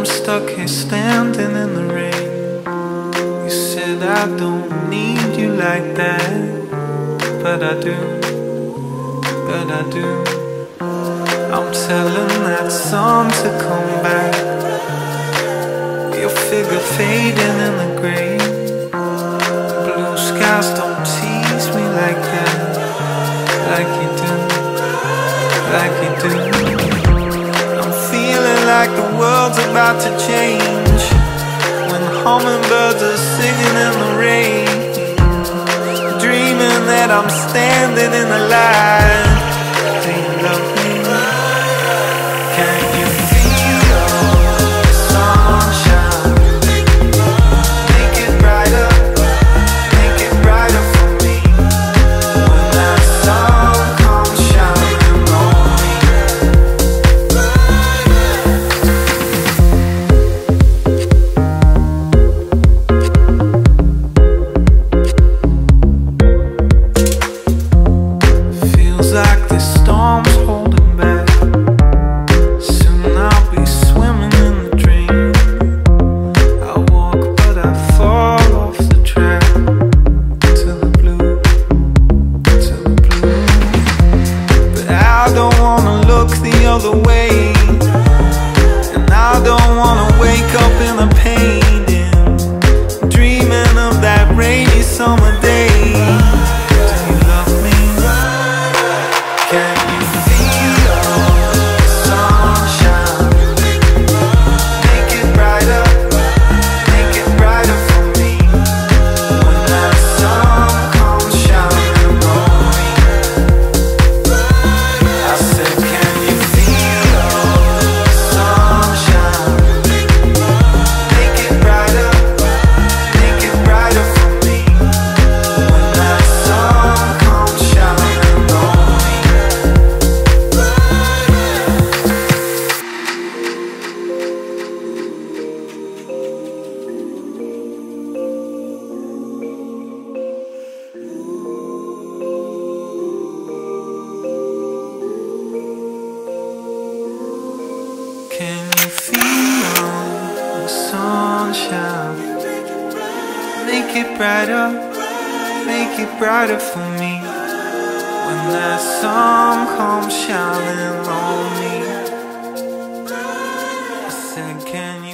stuck here standing in the rain. You said I don't need you like that, but I do, but I do. I'm telling that sun to come back, your figure fading in the gray. Blue skies don't tease me like that, like you do, like you do. I'm feeling like the world's about to change when hummingbirds are singing in the rain. Dreaming that I'm standing in the light. Do you love me? Can you feel the sunshine? Make it brighter for me. When that sun comes shining on me. Feels like this storm's holding back. Soon I'll be swimming in the dream. I walk but I fall off the track to the blue, to the blue. But I don't wanna look the other way, and I don't wanna wake up in a painting, dreaming of that rainy summer day. Do you love me? Can you feel the sunshine? Make it brighter for me. When that sun comes shining on me. I said, can you feel the sunshine? Make it brighter for me. When that sun comes shining on me. Can you feel the sunshine? Make it brighter for me. When that sun comes shining on me. I said, can you